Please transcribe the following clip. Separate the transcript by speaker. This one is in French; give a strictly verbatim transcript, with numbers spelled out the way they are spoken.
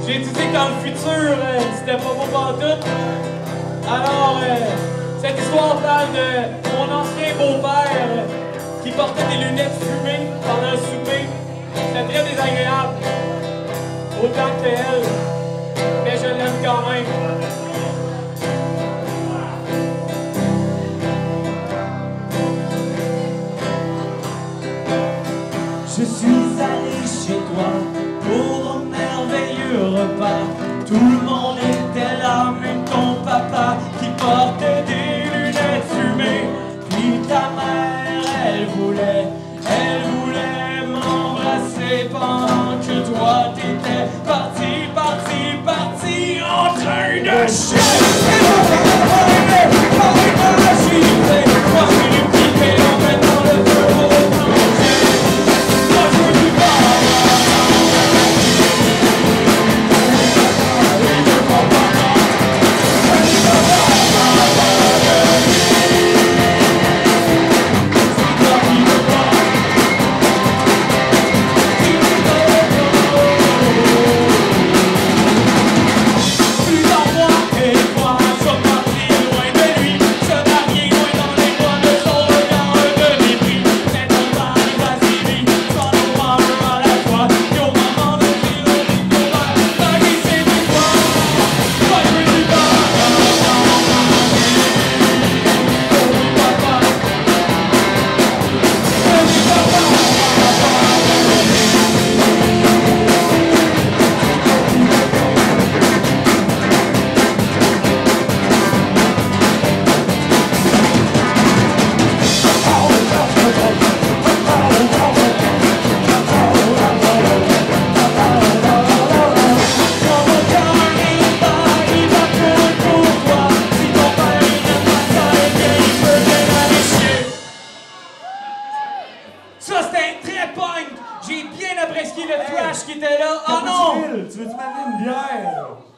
Speaker 1: J'ai dit que dans le futur, euh, c'était pas beau pantoute. Alors, euh, cette histoire parle de mon ancien beau-père euh, qui portait des lunettes fumées pendant le souper. C'était très désagréable. Autant que elle. Mais je l'aime quand même.
Speaker 2: Je suis allé chez toi pour un merveilleux repas. Tout le monde était là, même ton papa qui portait des lunettes fumées. Puis ta mère, elle voulait, elle voulait m'embrasser pendant que toi t'étais parti, parti, parti en train de chier. Ça, c'était très punk! J'ai bien apprécié le trash qui était là. Oh non!
Speaker 3: Tu veux-tu m'amener une bière?